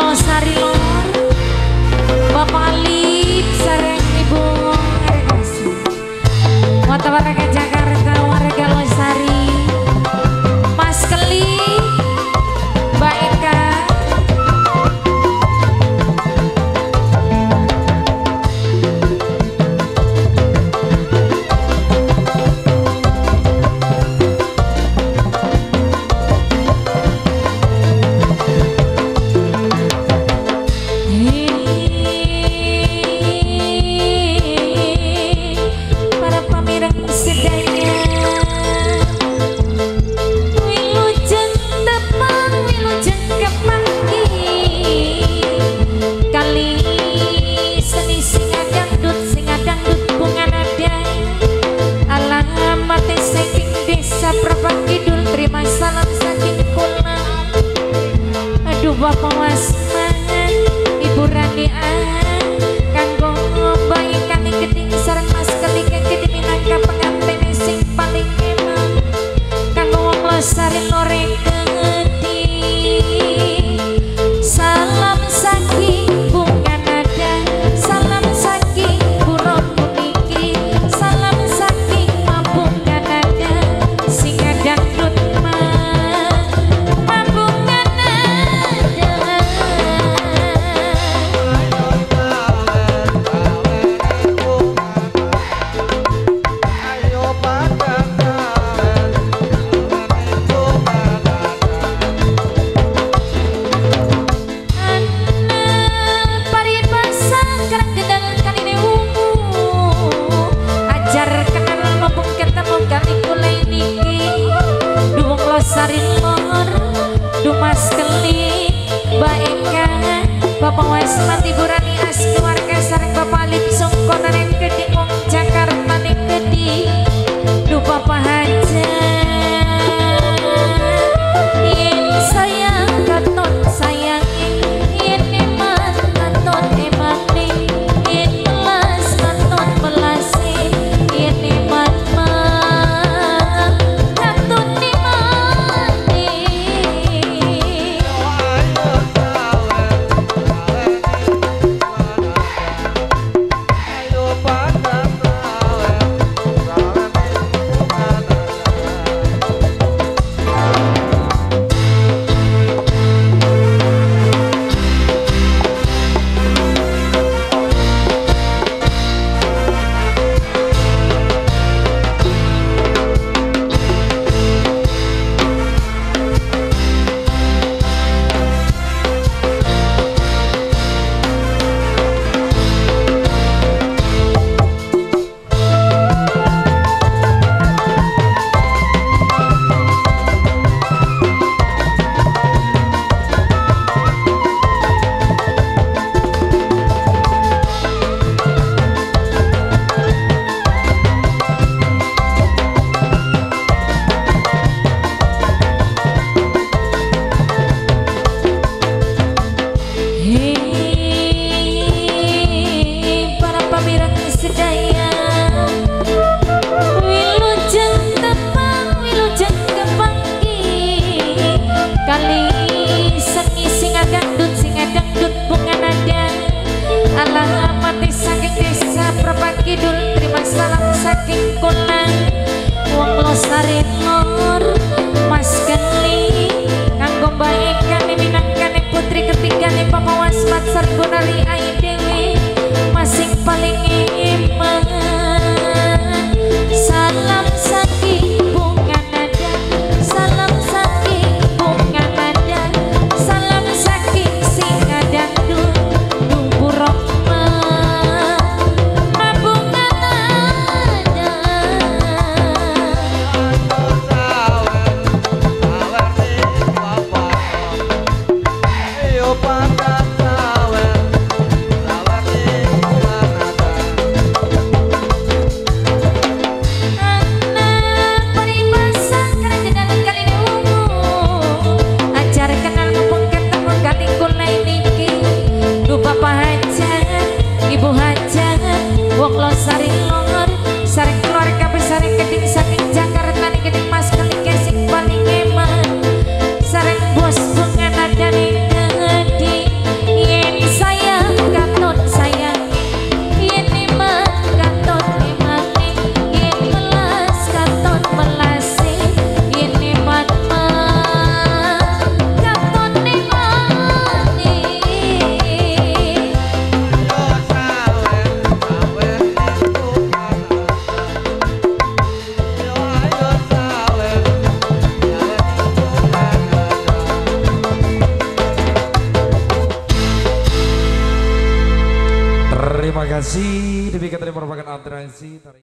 Losari Lor, Bapak Alip sareng Ibu Rekasi, Mata warga Jakarta, warga Losari, Mas Keli, Mbak Eka. Bapak Wasman, Ibu Randian, kanggo bayi kami geding sareng Mas Keli gede minangka pengantin sing paling emang, kanggo wong Losari Loreng gede. Salam saking bunga nada, salam saking burung puniki, salam saking bunga nada, sing dangdut Losari Lor, Mas Keli, Mbak Eka, Bapak Wasman, Ibu Rani As, keluarga sareng Bapak Alip Songko Nareng Gede wong Jakarta ning Gede, Bapak Haja, yen sayang katon sayangi, yen eman katon emane, yen melas katon melase, yen eman Kidul, terima salam saking Kulang, wong Losari Lor, Mas Keli, kanggo Mbak Eka minangkane putri ketigane Bapak Wasmat sareng Gunari Ai Dewi, masing paling iman. Salam saking bunga nada, salam saking bunga nada, salam saking singa dangdut, nunggu Rokma. Salam kasih. Demikian tadi merupakan atraksi.